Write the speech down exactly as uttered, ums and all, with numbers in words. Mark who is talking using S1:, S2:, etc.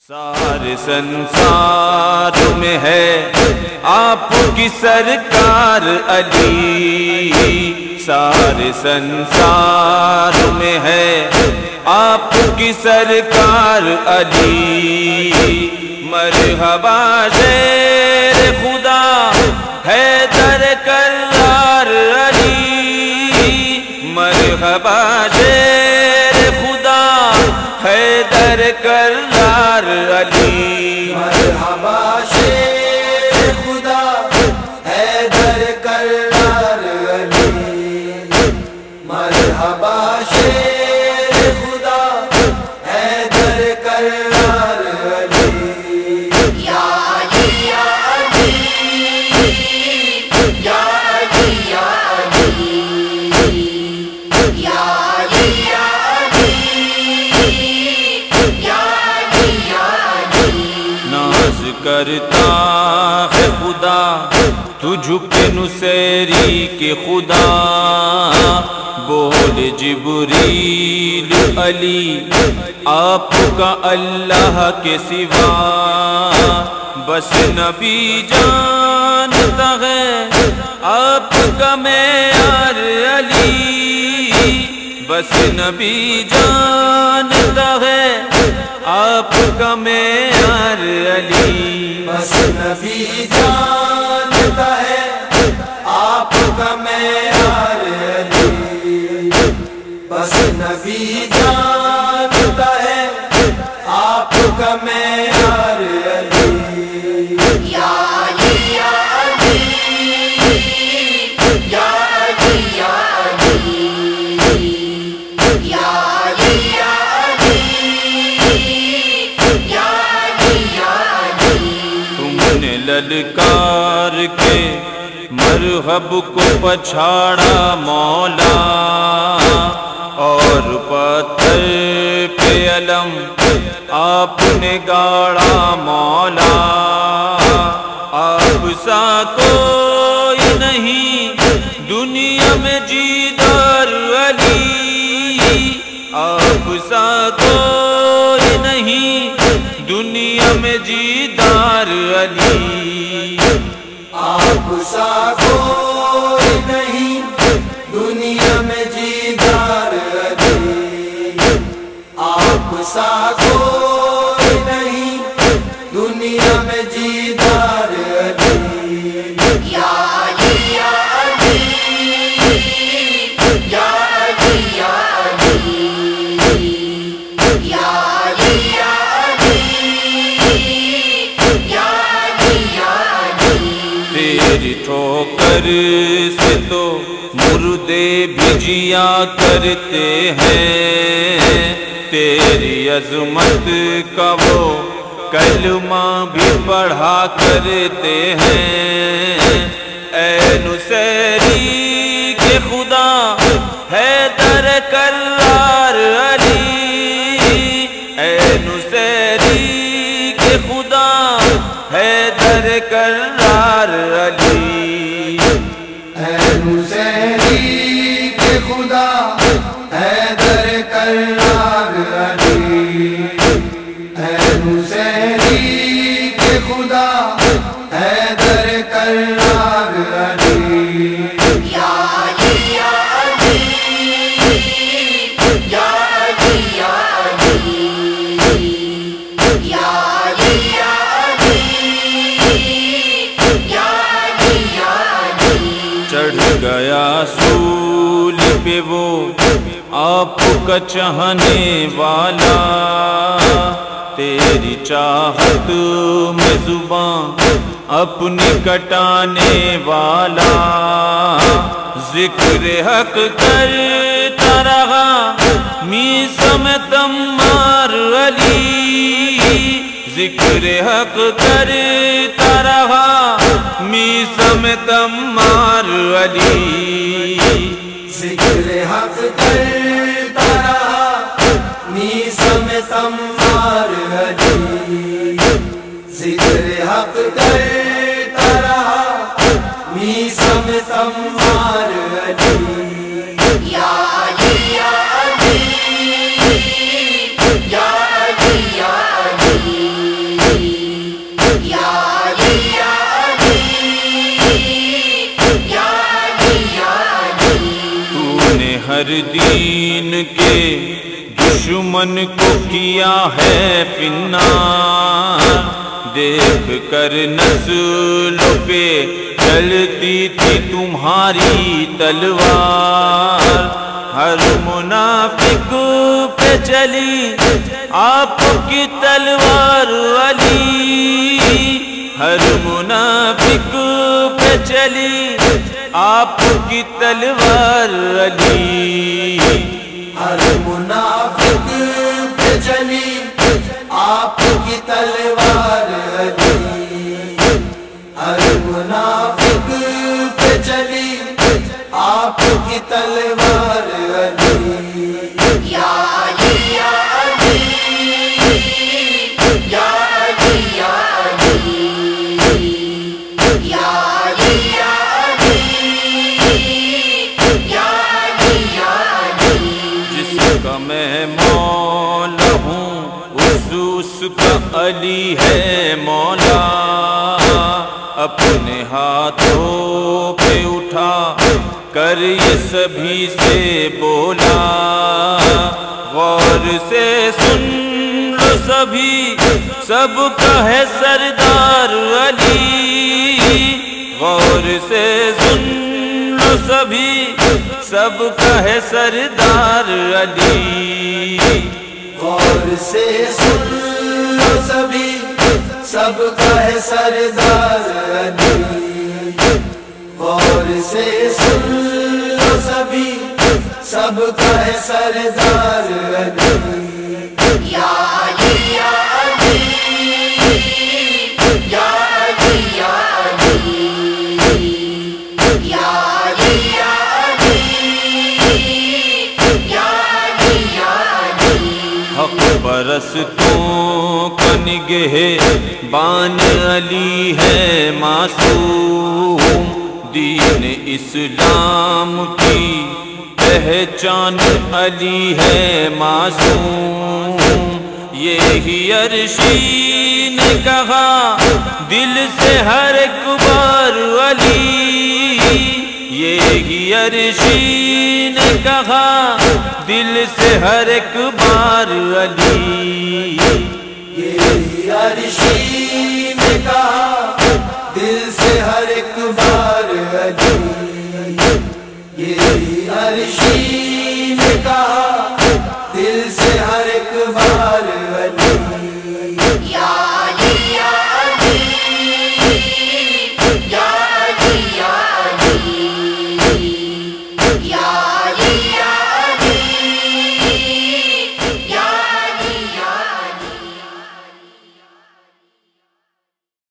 S1: سارے سنسار میں ہے آپ کی سرکار علی، سارے سنسار میں ہے آپ کی سرکار علی۔ مرحبا شیر خدا حیدر کرار علی، مرحبا شیر خدا حیدر کرار علی،
S2: مرحبا شیر خدا حیدر کرار علی، مرحبا شیر خدا حیدر کرار علی۔ یا علی یا علی یا علی یا علی یا علی یا علی،
S1: ناز کرتا ہے خدا تجھ پہ نصیری کے خدا، بول جبریل علی آپ کا اللہ کے سوا، بس نبی جانتا ہے آپ کا معیار علی، بس نبی جانتا ہے آپ کا معیار علی،
S2: بس نبی جانتا ہے آپ کا معیار علی، بس نبی جانتا ہے آپ کا معیار علی۔ یا علی یا علی یا علی یا علی یا علی یا علی،
S1: تم نے للکار کے مرحب کو پچھاڑا مولا، اور پتھر پہ علم آپ نے گاڑا مولا، آپ سا کوئی نہیں دنیا میں جیدار علی، آپ سا کوئی نہیں دنیا میں جیدار علی،
S2: آپ سا کوئی نہیں دنیا میں جیدار علی، آپ سا کوئی نہیں دنیا میں جیدار علی۔ یا علی یا علی یا علی یا علی یا علی یا علی یا علی،
S1: تیری ٹھوکر سے تو مردے بھی جیا کرتے ہیں، تیری عظمت کا وہ کلمہ بھی پڑھا کرتے ہیں، اے نصیری کے خدا حیدر کرار علی، اے نصیری کے خدا حیدر کرار علی،
S2: اے نصیری کے خدا حیدر کرار علی، اے نصیری کے خدا حیدر کرار علی۔ یا علی یا علی یا علی یا علی یا علی یا علی یا علی،
S1: چڑھ گیا سول پہ وہ آپ کا چاہنے والا، تیری چاہت میں زباں اپنی کٹانے والا، ذکر حق کرتا رہا میثم تمار علی، ذکر حق کرتا رہا میثم تمار علی،
S2: ذکر حق کرتا رہا میثم تمار علی، ذکر حق کرتا رہا میثم تمار علی۔ یا علی یا علی یا علی یا علی
S1: ہر دین کے دشمن کو کیا ہے فنار، دیکھ کر نسلوں پہ چلتی تھی تمہاری تلوار، ہر منافق پہ چلی آپ کی تلوار علی، ہر منافق پہ چلی آپ کی تلوار علی،
S2: ہر منافق پہ چلی آپ کی تلوار علی، ہر منافق پہ چلی آپ کی تلوار علی، یا علی یا علی یا علی یا علی یا علی یا علی یا علی یا علی،
S1: جس کا میں مولا ہوں اس اس کا علی ہے مولا، اپنے ہاتھوں پہ اٹھا کر یہ سبھی سے بولا، غور سے سن لو سبھی سب کا ہے سردار علی، غور سے سن لو سبھی سب کا ہے سردار علی،
S2: غور سے سن لو سبھی سب کا ہے سردار علی، غور سے سن لو سبھی سب کا ہے سردار علی، یا علی یا علی یا علی یا علی یا علی یا علی یا علی یا علی،
S1: حق پرستوں کا نگہ بان علی ہے معصوم، دین اسلام کی پہچان علی ہے معصوم، یہی عرشی نے کہا دل سے ہر ایک بار علی، یہی عرشی نے کہا دل سے ہر ایک بار علی،
S2: یہی عرشی نے کہا دل سے ہر ایک بار علی، یہی عرشی